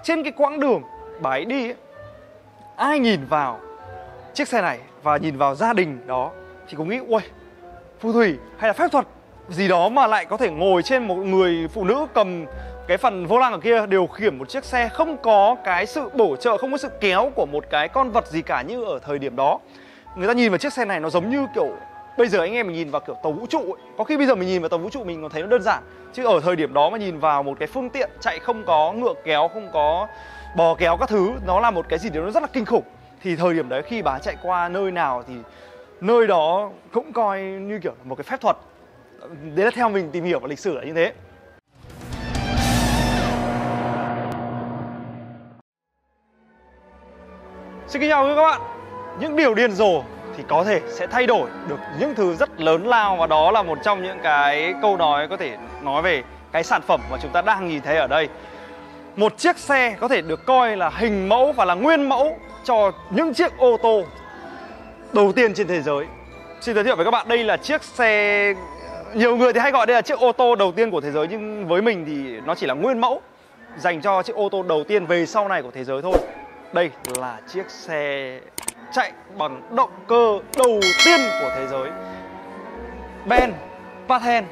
trên cái quãng đường bà ấy đi ấy, ai nhìn vào chiếc xe này và nhìn vào gia đình đó thì cũng nghĩ ui, phù thủy hay là phép thuật gì đó mà lại có thể ngồi trên một người phụ nữ cầm cái phần vô lăng ở kia, điều khiển một chiếc xe, không có cái sự bổ trợ, không có sự kéo của một cái con vật gì cả như ở thời điểm đó. Người ta nhìn vào chiếc xe này nó giống như kiểu bây giờ anh em mình nhìn vào kiểu tàu vũ trụ ấy. Có khi bây giờ mình nhìn vào tàu vũ trụ mình còn thấy nó đơn giản, chứ ở thời điểm đó mà nhìn vào một cái phương tiện chạy không có ngựa kéo, không có bò kéo các thứ, nó là một cái gì đó nó rất là kinh khủng. Thì thời điểm đấy khi bà chạy qua nơi nào thì nơi đó cũng coi như kiểu một cái phép thuật. Đấy là theo mình tìm hiểu vào lịch sử là như thế. Xin kính chào quý các bạn. Những điều điên rồ thì có thể sẽ thay đổi được những thứ rất lớn lao, và đó là một trong những cái câu nói có thể nói về cái sản phẩm mà chúng ta đang nhìn thấy ở đây. Một chiếc xe có thể được coi là hình mẫu và là nguyên mẫu cho những chiếc ô tô đầu tiên trên thế giới. Xin giới thiệu với các bạn, đây là chiếc xe, nhiều người thì hay gọi đây là chiếc ô tô đầu tiên của thế giới, nhưng với mình thì nó chỉ là nguyên mẫu dành cho chiếc ô tô đầu tiên về sau này của thế giới thôi. Đây là chiếc xe chạy bằng động cơ đầu tiên của thế giới, Benz Patent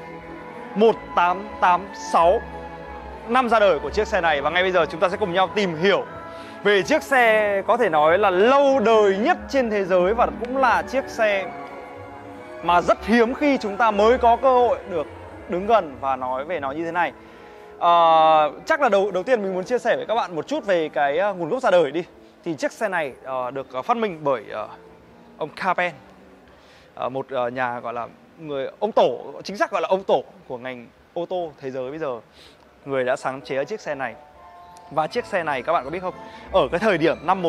1886, năm ra đời của chiếc xe này. Và ngay bây giờ chúng ta sẽ cùng nhau tìm hiểu về chiếc xe có thể nói là lâu đời nhất trên thế giới, và cũng là chiếc xe mà rất hiếm khi chúng ta mới có cơ hội được đứng gần và nói về nó như thế này. Chắc là đầu tiên mình muốn chia sẻ với các bạn một chút về cái nguồn gốc ra đời đi. Thì chiếc xe này được phát minh bởi ông Carpen, một nhà gọi là người ông tổ, chính xác gọi là ông tổ của ngành ô tô thế giới bây giờ. Người đã sáng chế chiếc xe này. Và chiếc xe này các bạn có biết không, ở cái thời điểm năm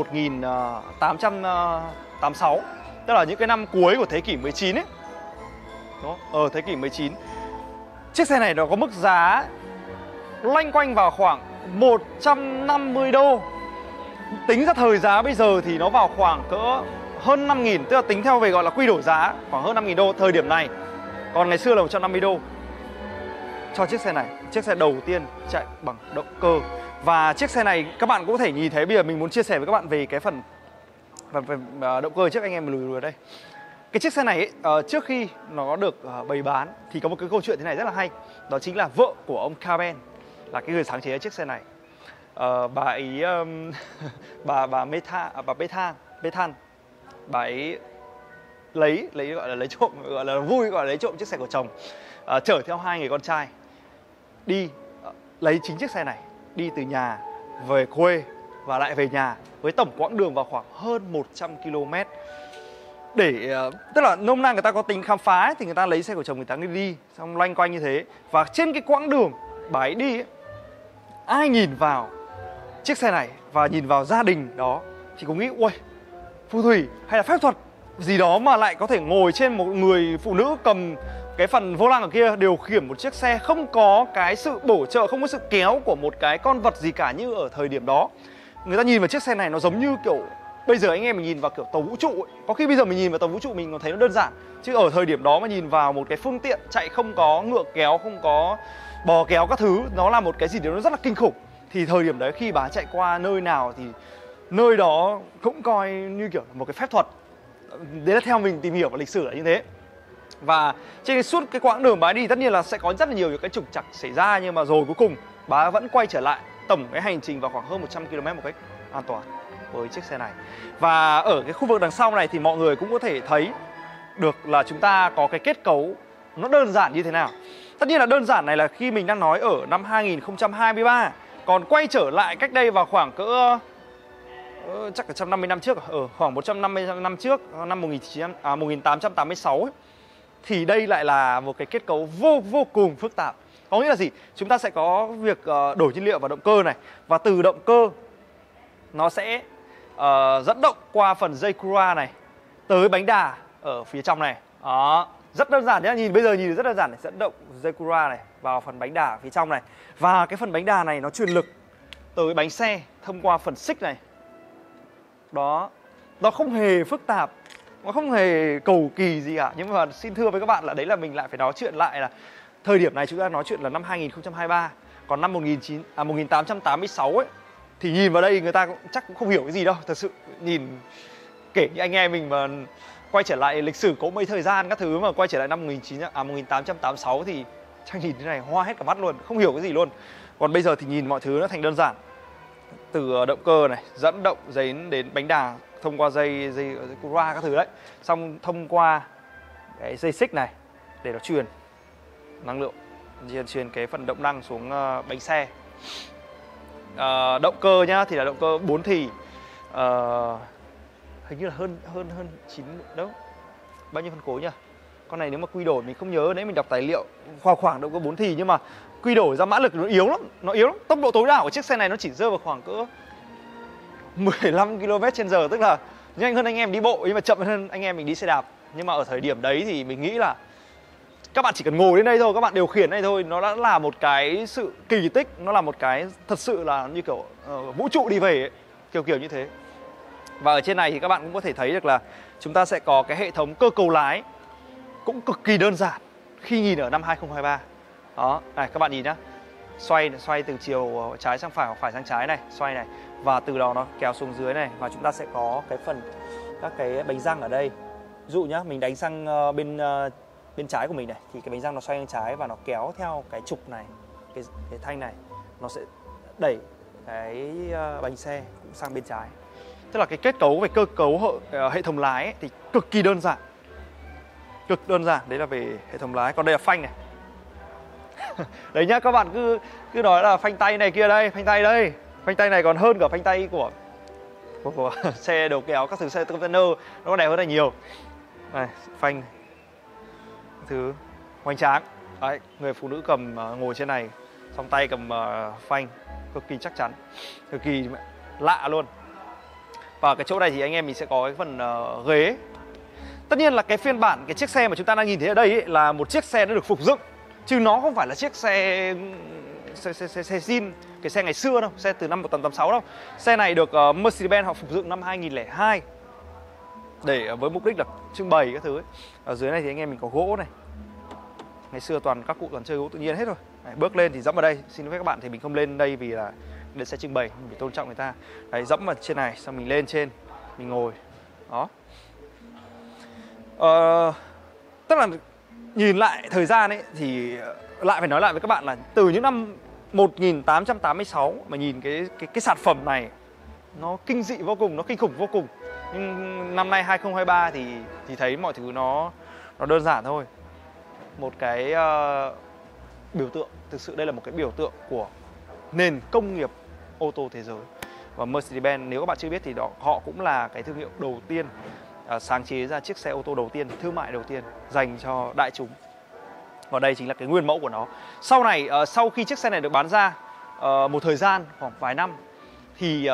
1886, tức là những cái năm cuối của thế kỷ 19 ấy, đúng không? Ở thế kỷ 19, chiếc xe này nó có mức giá loanh quanh vào khoảng 150 đô. Tính ra thời giá bây giờ thì nó vào khoảng cỡ hơn 5.000, tức là tính theo về gọi là quy đổi giá khoảng hơn 5.000 đô thời điểm này. Còn ngày xưa là 150 đô cho chiếc xe này, chiếc xe đầu tiên chạy bằng động cơ. Và chiếc xe này các bạn cũng có thể nhìn thấy, bây giờ mình muốn chia sẻ với các bạn về cái phần động cơ trước anh em lùi đây. Cái chiếc xe này ấy, trước khi nó được bày bán thì có một cái câu chuyện thế này rất là hay. Đó chính là vợ của ông Carpen là cái người sáng chế chiếc xe này. Bà ấy bà Bethan, bà ấy lấy gọi là lấy trộm, gọi là vui, gọi là lấy trộm chiếc xe của chồng, chở theo hai người con trai đi lấy chính chiếc xe này, đi từ nhà về quê và lại về nhà với tổng quãng đường vào khoảng hơn 100 km. Để tức là nôm na người ta có tính khám phá ấy, thì người ta lấy xe của chồng người ta đi xong loanh quanh như thế. Và trên cái quãng đường bà ấy đi ấy, ai nhìn vào chiếc xe này và nhìn vào gia đình đó thì cũng nghĩ ui, phù thủy hay là phép thuật gì đó mà lại có thể ngồi trên một người phụ nữ cầm cái phần vô lăng ở kia, điều khiển một chiếc xe, không có cái sự bổ trợ, không có sự kéo của một cái con vật gì cả như ở thời điểm đó. Người ta nhìn vào chiếc xe này nó giống như kiểu bây giờ anh em mình nhìn vào kiểu tàu vũ trụ ấy. Có khi bây giờ mình nhìn vào tàu vũ trụ mình còn thấy nó đơn giản, chứ ở thời điểm đó mà nhìn vào một cái phương tiện chạy không có ngựa kéo, không có bò kéo các thứ, nó là một cái gì đó nó rất là kinh khủng. Thì thời điểm đấy khi bà chạy qua nơi nào thì nơi đó cũng coi như kiểu một cái phép thuật. Đấy là theo mình tìm hiểu vào lịch sử là như thế. Và trên suốt cái quãng đường bà ấy đi tất nhiên là sẽ có rất là nhiều những cái trục trặc xảy ra, nhưng mà rồi cuối cùng bà vẫn quay trở lại tổng cái hành trình vào khoảng hơn 100 km một cách an toàn với chiếc xe này. Và ở cái khu vực đằng sau này thì mọi người cũng có thể thấy được là chúng ta có cái kết cấu nó đơn giản như thế nào. Tất nhiên là đơn giản này là khi mình đang nói ở năm 2023. Còn quay trở lại cách đây vào khoảng cỡ chắc là 150 năm trước, ở khoảng 150 năm trước, năm 1886 ấy, thì đây lại là một cái kết cấu vô cùng phức tạp. Có nghĩa là gì? Chúng ta sẽ có việc đổi nhiên liệu vào động cơ này, và từ động cơ nó sẽ dẫn động qua phần dây cura này tới bánh đà ở phía trong này. Đó, rất đơn giản nhé, bây giờ nhìn rất đơn giản này, dẫn động dây cura này vào phần bánh đà ở phía trong này. Và cái phần bánh đà này nó truyền lực tới bánh xe thông qua phần xích này. Đó, nó không hề phức tạp, nó không hề cầu kỳ gì cả. Nhưng mà xin thưa với các bạn là đấy là mình lại phải nói chuyện lại là thời điểm này chúng ta nói chuyện là năm 2023. Còn năm 1886 ấy Thì nhìn vào đây người ta cũng chắc cũng không hiểu cái gì đâu. Thật sự nhìn kể như anh em mình mà quay trở lại lịch sử có mấy thời gian các thứ mà quay trở lại năm 1886 thì chắc nhìn thế này hoa hết cả mắt luôn, không hiểu cái gì luôn. Còn bây giờ thì nhìn mọi thứ nó thành đơn giản. Từ động cơ này, dẫn động đến bánh đà thông qua dây Cura các thứ đấy. Xong thông qua cái dây xích này để nó truyền năng lượng, truyền cái phần động năng xuống bánh xe. Động cơ nhá thì là động cơ 4 thì. Hình như là hơn 9 đâu. Bao nhiêu phân khối nhỉ? Con này nếu mà quy đổi mình không nhớ, nãy mình đọc tài liệu khoảng động cơ 4 thì, nhưng mà quy đổi ra mã lực nó yếu lắm, Tốc độ tối đa của chiếc xe này nó chỉ rơi vào khoảng cỡ 15 km/h, tức là nhanh hơn anh em đi bộ nhưng mà chậm hơn anh em mình đi xe đạp. Nhưng mà ở thời điểm đấy thì mình nghĩ là các bạn chỉ cần ngồi đến đây thôi, các bạn điều khiển đây thôi, nó đã là một cái sự kỳ tích, nó là một cái thật sự là như kiểu vũ trụ đi về ấy, kiểu như thế. Và ở trên này thì các bạn cũng có thể thấy được là chúng ta sẽ có cái hệ thống cơ cấu lái cũng cực kỳ đơn giản khi nhìn ở năm 2023. Đó, này các bạn nhìn nhá. Xoay từ chiều trái sang phải hoặc phải sang trái này, xoay này. Và từ đó nó kéo xuống dưới này. Và chúng ta sẽ có cái phần các cái bánh răng ở đây. Ví dụ nhá, mình đánh sang bên trái của mình này thì cái bánh răng nó xoay sang trái và nó kéo theo cái trục này, cái thanh này, nó sẽ đẩy cái bánh xe cũng sang bên trái. Tức là cái kết cấu về cơ cấu hệ thống lái ấy, thì cực kỳ đơn giản. Cực đơn giản, đấy là về hệ thống lái. Còn đây là phanh này. Đấy nhá, các bạn cứ nói là phanh tay này kia đây, phanh tay đây. Phanh tay này còn hơn cả phanh tay của xe đầu kéo, các thứ xe container, nó còn đẹp hơn này nhiều. Này, phanh thứ hoành tráng. Đấy, người phụ nữ cầm ngồi trên này, xong tay cầm phanh, cực kỳ chắc chắn, cực kỳ lạ luôn. Và cái chỗ này thì anh em mình sẽ có cái phần ghế. Tất nhiên là cái phiên bản, cái chiếc xe mà chúng ta đang nhìn thấy ở đây ấy, là một chiếc xe nó được phục dựng, chứ nó không phải là chiếc xe zin, cái xe ngày xưa đâu, xe từ năm 1886 đâu. Xe này được Mercedes-Benz họ phục dựng năm 2002 để với mục đích là trưng bày các thứ ấy. Ở dưới này thì anh em mình có gỗ này. Ngày xưa các cụ toàn chơi gỗ tự nhiên hết rồi. Đấy, bước lên thì dẫm vào đây. Xin phép các bạn thì mình không lên đây vì là đây sẽ trưng bày, mình phải tôn trọng người ta. Đấy, dẫm vào trên này, xong mình lên trên, mình ngồi. Đó. Tức là nhìn lại thời gian ấy thì lại phải nói lại với các bạn là từ những năm 1886 mà nhìn cái sản phẩm này nó kinh dị vô cùng, nó kinh khủng vô cùng. Nhưng năm nay 2023 thì thấy mọi thứ nó đơn giản thôi. Một cái biểu tượng, thực sự đây là một cái biểu tượng của nền công nghiệp ô tô thế giới. Và Mercedes-Benz nếu các bạn chưa biết thì họ cũng là cái thương hiệu đầu tiên sáng chế ra chiếc xe ô tô đầu tiên, thương mại đầu tiên dành cho đại chúng. Và đây chính là cái nguyên mẫu của nó. Sau này, sau khi chiếc xe này được bán ra một thời gian khoảng vài năm thì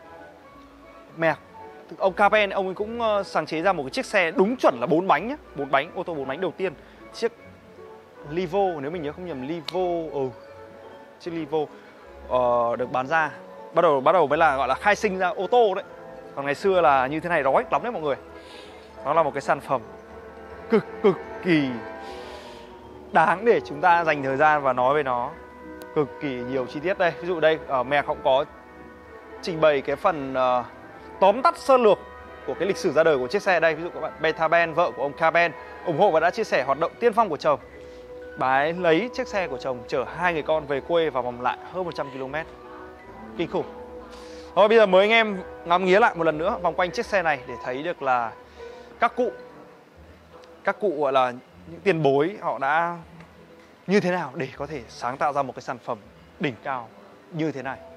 ông Carpen, ông ấy cũng sáng chế ra một cái chiếc xe đúng chuẩn là 4 bánh nhé, 4 bánh, ô tô 4 bánh đầu tiên. Chiếc Livo, nếu mình nhớ không nhầm, chiếc Livo được bán ra. Bắt đầu mới là gọi là khai sinh ra ô tô đấy. Còn ngày xưa là như thế này rói lắm đấy mọi người. Nó là một cái sản phẩm cực kỳ đáng để chúng ta dành thời gian và nói về nó. Cực kỳ nhiều chi tiết đây. Ví dụ đây, Merc cũng có trình bày cái phần tóm tắt sơ lược của cái lịch sử ra đời của chiếc xe đây. Ví dụ các bạn Beta Ben, vợ của ông Carpen, ủng hộ và đã chia sẻ hoạt động tiên phong của chồng. Bà ấy lấy chiếc xe của chồng chở 2 người con về quê và vòng lại hơn 100 km. Kinh khủng. Thôi bây giờ mời anh em ngắm nghía lại một lần nữa vòng quanh chiếc xe này để thấy được là các cụ gọi là những tiền bối họ đã như thế nào để có thể sáng tạo ra một cái sản phẩm đỉnh cao như thế này.